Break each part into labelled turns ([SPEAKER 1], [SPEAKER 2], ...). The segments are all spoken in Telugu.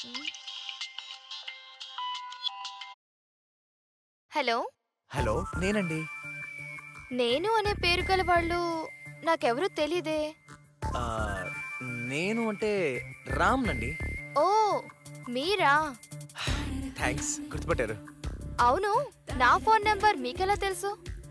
[SPEAKER 1] హలో
[SPEAKER 2] హలో నేనండి.
[SPEAKER 1] నేను అనే పేరు గల వాళ్ళు నాకెవరూ తెలీదే.
[SPEAKER 2] నేను అంటే రామ్ నండి.
[SPEAKER 1] ఓ మీరా?
[SPEAKER 2] థ్యాంక్స్, గుర్తుపట్టారు.
[SPEAKER 1] అవును, నా ఫోన్ నంబర్ మీకెలా తెలుసు?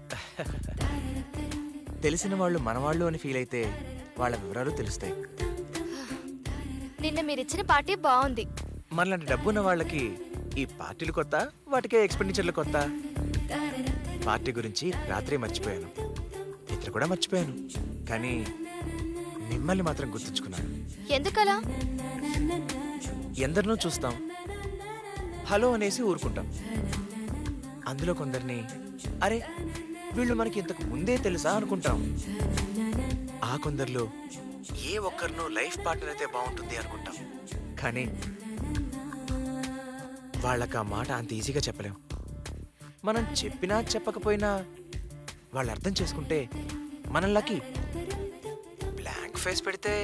[SPEAKER 2] తెలిసిన వాళ్ళు మనవాళ్ళు అని ఫీల్ అయితే వాళ్ళ వివరాలు తెలుస్తాయి.
[SPEAKER 1] నిన్న మీరిచ్చిన పార్టీ బాగుంది.
[SPEAKER 2] మనలాంటి డబ్బున్న వాళ్ళకి ఈ పార్టీలు కొత్త, వాటికే ఎక్స్పెండిచర్లు కొత్త. పార్టీ గురించి రాత్రి మర్చిపోయాను, ఇతర కూడా మర్చిపోయాను, కానీ మిమ్మల్ని మాత్రం గుర్తుంచుకున్నాను.
[SPEAKER 1] ఎందుకలా?
[SPEAKER 2] ఎందరినో చూస్తాం, హలో అనేసి ఊరుకుంటాం. అందులో కొందరిని అరే వీళ్ళు మనకి ఇంతకు ముందే తెలుసా అనుకుంటాం. ఆ కొందరిలో ఏ ఒక్కరినో లైఫ్ పార్ట్నర్ అయితే బాగుంటుంది అనుకుంటాం, కానీ వాళ్ళకి ఆ మాట అంత ఈజీగా చెప్పలేం. మనం చెప్పినా చెప్పకపోయినా వాళ్ళు అర్థం చేసుకుంటే మనం లక్కీ. బ్లాంక్ ఫేస్ పెడితే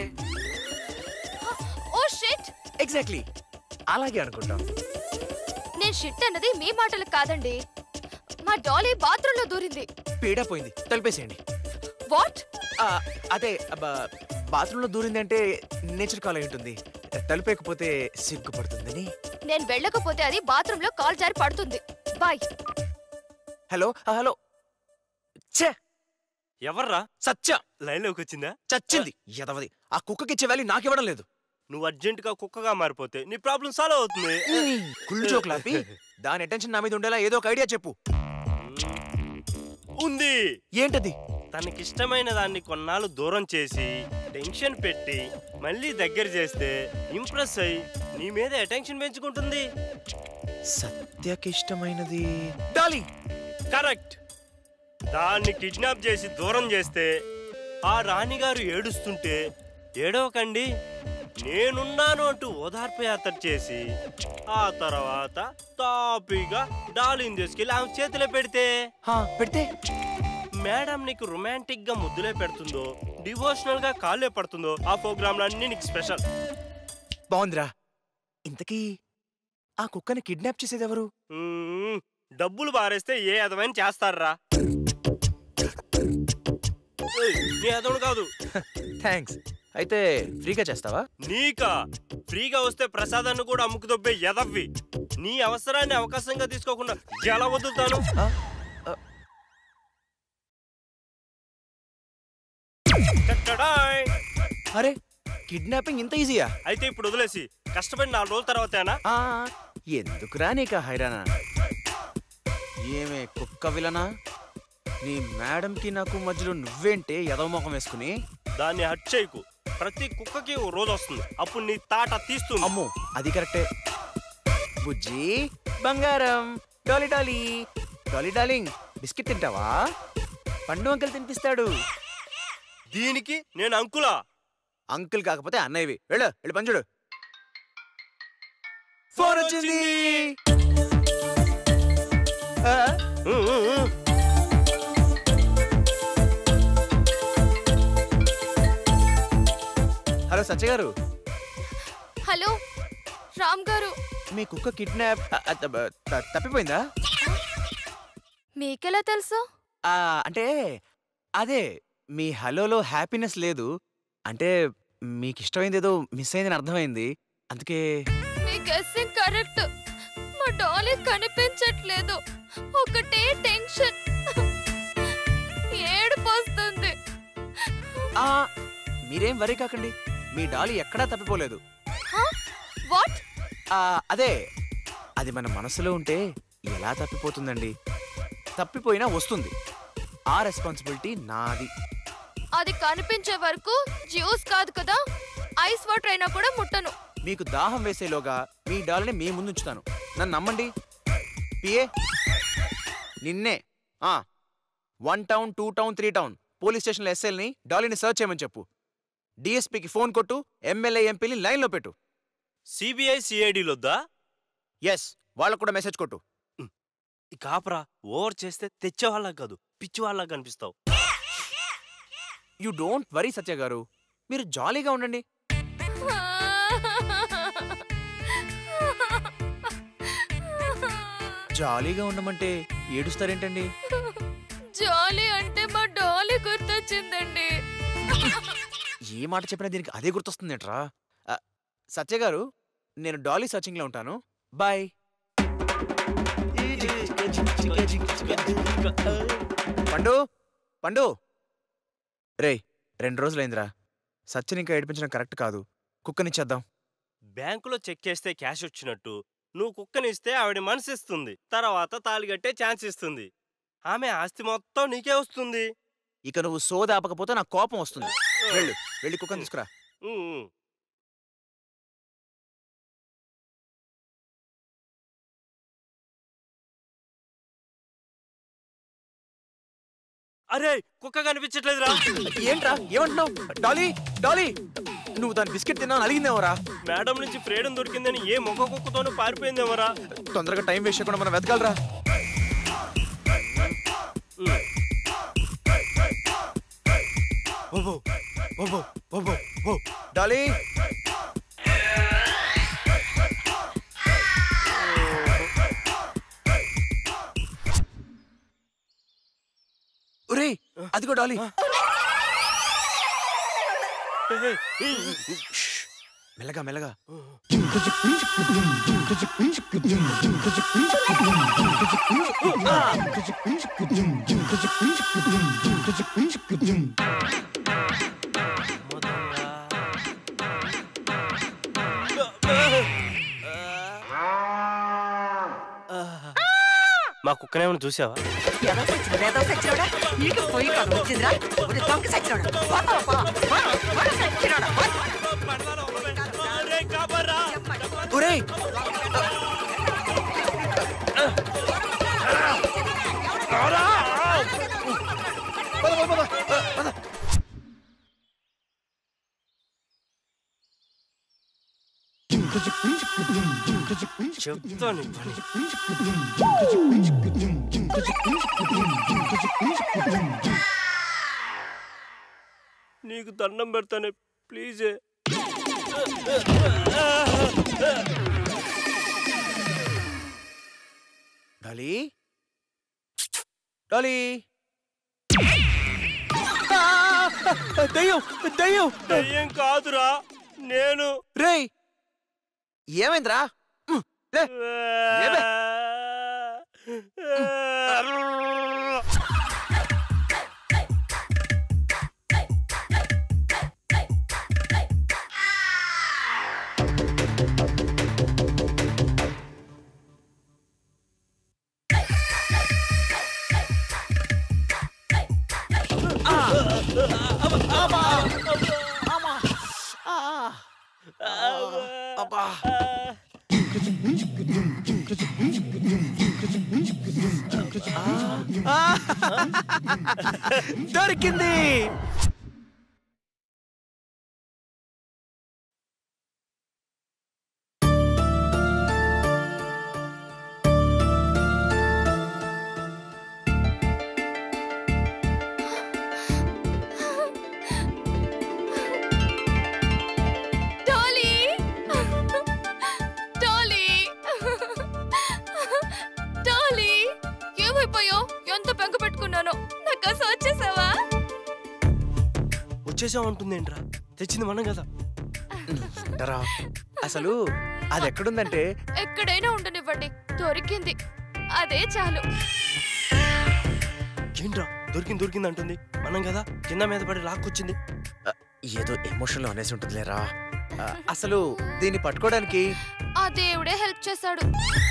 [SPEAKER 1] ఓ షిట్.
[SPEAKER 2] ఎగ్జాక్ట్లీ అలాగే అనుకుంటాం.
[SPEAKER 1] నేను షిట్ అన్నది మీ మాటలకు కాదండి. మా డాలీ బాత్రూంలో దూరింది.
[SPEAKER 2] పీడా పోయింది, తలిపేసేయండి.
[SPEAKER 1] వాట్?
[SPEAKER 2] అదే బాత్రూంలో దూరింది అంటే నేచర్ కాల్ అయి ఉంటుంది, తలుపేకపోతే సిగ్గుపడుతుందని.
[SPEAKER 1] నేను వెళ్ళకపోతే అది బాత్రూంలో కాల్ జారి పడుతుంది. బాయ్.
[SPEAKER 2] Hello hello. ఛే,
[SPEAKER 3] ఎవర్రా?
[SPEAKER 2] సత్య
[SPEAKER 3] లైన్లోకి వచ్చిందా?
[SPEAKER 2] చచ్చింది ఎదవది. ఆ కుక్కకిచ్చే వాల్యూ నాకివ్వడం లేదు.
[SPEAKER 3] నువ్వు అర్జెంటుగా కుక్కగా మారిపోతే నీ ప్రాబ్లం సాల్వ్ అవుతుంది.
[SPEAKER 2] కుళ్ళు జోకులాపి దాని అటెన్షన్ నా మీద ఉండేలా ఏదో ఒక ఐడియా చెప్పు.
[SPEAKER 3] ఉంది.
[SPEAKER 2] ఏంటది?
[SPEAKER 3] తనకిష్టమైన దాన్ని కొన్నాళ్ళు దూరం చేసి టెన్షన్ పెట్టి మళ్ళీ దగ్గర చేస్తే ఇంప్రెస్ అయ్యి నీ మీద అటెన్షన్ పెంచుకుంటుంది.
[SPEAKER 2] సత్యకిష్టమైనది డాలీ.
[SPEAKER 3] కరెక్ట్. దాన్ని కిడ్నాప్ చేసి దూరం చేస్తే ఆ రాణిగారు ఏడుస్తుంటే ఏడవకండి నేనున్నాను అంటూ ఓదార్పు యాత్ర చేసి ఆ తర్వాత తాపీగా డాలీని తీసుకెళ్ళి ఆమె చేతిలో పెడితే మేడం నీకు రొమాంటిక్ గా ముద్దులే పెడుతుందో డివోషనల్ గా కాళ్ళే పడుతుందో ఆ ప్రోగ్రామ్ అన్ని నీకు స్పెషల్.
[SPEAKER 2] బాగుందిరా. ఇంతకీ ఆ కుక్కని కిడ్నాప్ చేసేది ఎవరు?
[SPEAKER 3] డబ్బులు బారేస్తే ఏ అదవని చేస్తారా? నీ అదవుడు కాదు.
[SPEAKER 2] థ్యాంక్స్. అయితే ఫ్రీగా చేస్తావా?
[SPEAKER 3] నీకా? ఫ్రీగా వస్తే ప్రసాదాన్ని కూడా అమ్ముకు దొబ్బే ఎదవ్వి. నీ అవసరాన్ని అవకాశంగా తీసుకోకుండా ఎలా వదులుతాను?
[SPEAKER 2] అరే కిడ్నాపింగ్ ఇంత ఈజీయా?
[SPEAKER 3] అయితే ఇప్పుడు వదిలేసి కష్టపడి 4 రోజుల తర్వాతేనా?
[SPEAKER 2] ఎందుకురా నీకా హైరానా? ఏమే కుక్క విలనా? నీ మేడంకి నాకు మధ్యలో నువ్వేంటే ఎదవ ముఖం వేసుకుని?
[SPEAKER 3] దాన్ని హట్ చేయకు. ప్రతి కుక్కకి ఓ రోజు వస్తుంది, అప్పుడు నీ తాట తీస్తుంది.
[SPEAKER 2] అమ్మో అది కరెక్టే. బుజ్జి బంగారం, Dolly Dolly Dolly darling, biscuit తింటావా? పండు అంకుల్ తినిపిస్తాడు.
[SPEAKER 3] దీనికి నేను అంకులా?
[SPEAKER 2] అంకుల్ కాకపోతే అన్నయ్యవి. వెళ్ళి పని చూడు. ఫోన్ వచ్చింది. హలో సత్య గారు.
[SPEAKER 1] హలో రామ్ గారు.
[SPEAKER 2] మీ కుక్క కిడ్నాప్ తప్పిపోయిందా?
[SPEAKER 1] మీకెలా తెలుసు?
[SPEAKER 2] అంటే అదే మీ హలోలో హ్యాపీనెస్ లేదు, అంటే మీకు ఇష్టమైంది ఏదో మిస్ అయిందని అర్థమైంది, అందుకే.
[SPEAKER 1] మీ గెస్సింగ్ కరెక్ట్. మా డాలీ కనిపించట్లేదు, ఒకటే టెన్షన్, ఏడుపు వస్తుంది.
[SPEAKER 2] మీరేం వరీ కాకండి, మీ డాలీ ఎక్కడా తప్పిపోలేదు.
[SPEAKER 1] వాట్?
[SPEAKER 2] అదే అది మన మనసులో ఉంటే ఎలా తప్పిపోతుందండి? తప్పిపోయినా వస్తుంది, ఆ రెస్పాన్సిబిలిటీ నాది.
[SPEAKER 1] అది కనిపించే వరకు జ్యూస్ కాదు కదా, ఐస్ వాటర్ అయినా కూడా ముట్టను.
[SPEAKER 2] మీకు దాహం వేసేలోగా మీ డాలీని మీ ముందు ఉంచుతాను, నన్ను నమ్మండి. పిఏ నిన్నే 1 టౌన్ 2 టౌన్ 3 టౌన్ పోలీస్ స్టేషన్లో ఎస్ఐల్ని డాలీని సర్చ్ చేయమని చెప్పు. డిఎస్పీకి ఫోన్ కొట్టు, ఎమ్మెల్యే ఎంపీని లైన్లో పెట్టు.
[SPEAKER 3] సిబిఐ సిఐడిలొద్దా?
[SPEAKER 2] ఎస్, వాళ్ళకు కూడా మెసేజ్ కొట్టు.
[SPEAKER 3] కాపరా, ఓవర్ చేస్తే తెచ్చేవాళ్ళ కాదు పిచ్చి వాళ్ళ కనిపిస్తావు.
[SPEAKER 2] You don't worry Satya garu, మీరు జాలీగా ఉండండి. జాలీగా ఉండమంటే ఏడుస్తారేంటండి?
[SPEAKER 1] జాలీ అంటే మా డాలీ గుర్తొచ్చిందండి.
[SPEAKER 2] ఏ మాట చెప్పినా దీనికి అదే గుర్తొస్తుందేంట్రా? సత్య గారు, నేను డాలీ సర్చింగ్ లో ఉంటాను. బాయ్. పండు పండు రే, 2 రోజులైందిరా. సత్యని ఇంకా ఏడిపించడం కరెక్ట్ కాదు. కుక్కనిచ్చేద్దాం.
[SPEAKER 3] బ్యాంకులో చెక్ చేస్తే క్యాష్ వచ్చినట్టు నువ్వు కుక్కనిస్తే ఆవిడ మనసిస్తుంది, తర్వాత తాళిగట్టే ఛాన్స్ ఇస్తుంది. ఆమె ఆస్తి మొత్తం నీకే వస్తుంది.
[SPEAKER 2] ఇక నువ్వు సోదాపకపోతే నాకు కోపం వస్తుంది. వెళ్ళు, వెళ్ళి కుక్కని తీసుకురా.
[SPEAKER 3] ఉమ్. అరే, కుక్క కనిపించట్లేదురా.
[SPEAKER 2] ఏంట్రా, ఏమంటున్నావు? డాలీ డాలీ, నువ్వు దాని బిస్కెట్ తిన్నా అలిగిందేవరా?
[SPEAKER 3] మేడం నుంచి ఫ్రీడమ్ దొరికిందని ఏ మొక్క కుక్కతోనూ పారిపోయిందేమరా.
[SPEAKER 2] తొందరగా టైం వేస్ట్ చేయకుండా మనం వెతకాలరా. డాలీ, ఒరేయ్, అదిగో డాలీ. మెల్లగా మెల్లగా.
[SPEAKER 3] మా కుక్కనేమన్నా చూసావా?
[SPEAKER 2] ఒరేయ్,
[SPEAKER 3] చెప్తాను. నీకు దండం పెడతానే, ప్లీజే.
[SPEAKER 2] Dolly Dolly. దయ్యం దయ్యం.
[SPEAKER 3] దయ్యం కాదురా, నేను.
[SPEAKER 2] రేయ్, ఏమైందిరా? లే, లేవే. అబ్బా, దొరికింది.
[SPEAKER 1] డాలీ, డాలీ, డాలీ, ఏమైపోయావు? ఎంత బెంగ పెట్టుకున్నానో. నాకు అసలు వచ్చేసావా?
[SPEAKER 3] వచ్చేసామంటుందేంట్రా? తెచ్చింది మనం కదా.
[SPEAKER 2] అసలు అది ఎక్కడుందంటే,
[SPEAKER 1] ఎక్కడైనా ఉండనివ్వండి, దొరికింది, అదే చాలు.
[SPEAKER 3] ఏంట్రా, దొరికింది అంటుంది. మనం కదా కింద మీద పడి లాక్కొచ్చింది.
[SPEAKER 2] ఏదో ఎమోషన్లో అనేసి ఉంటుందిలేరా. అసలు దీన్ని పట్టుకోవడానికి
[SPEAKER 1] ఆ దేవుడే హెల్ప్ చేశాడు.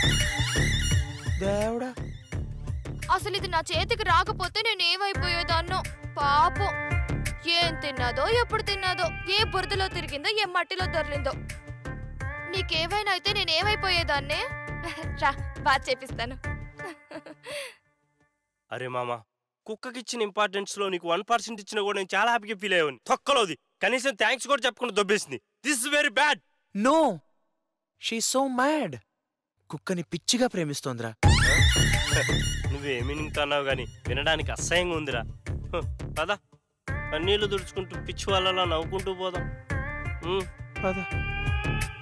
[SPEAKER 2] దేవుడా,
[SPEAKER 1] అసలు ఇది నా చేతికి రాకపోతే నేనేమైపోయేదాన్నో. పాపం, ఏం తిన్నాదో, ఎప్పుడు తిన్నాదో, ఏ బురదలో తిరిగిందో, ఏ మట్టిలో దొర్లిందో. నీకేమైనా అయితే నేనేమైపోయేదాన్నే. రా, బాగా చేపిస్తాను.
[SPEAKER 3] అరే మామా, కుక్కకిచ్చిన ఇంపార్టెన్స్ లో నీకు 1% ఇచ్చినా కూడా నేను చాలా హ్యాపీగా ఫీల్ అయ్యాను. తొక్కలోది కనీసం థ్యాంక్స్ కూడా చెప్పకుండా దొబ్బేసింది. This is very bad.
[SPEAKER 2] No, she so mad. కుక్కని పిచ్చిగా ప్రేమిస్తోందిరా.
[SPEAKER 3] నువ్వే మీనింగ్ అన్నావు గాని వినడానికి అసహ్యంగా ఉందిరా. పద, నీళ్లు తుడుచుకుంటూ పిచ్చి వాళ్ళలా నవ్వుకుంటూ పోదాం.
[SPEAKER 2] పద.